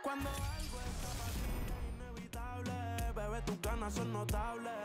Cuando algo está para ti es inevitable, bebé, tus ganas son notables.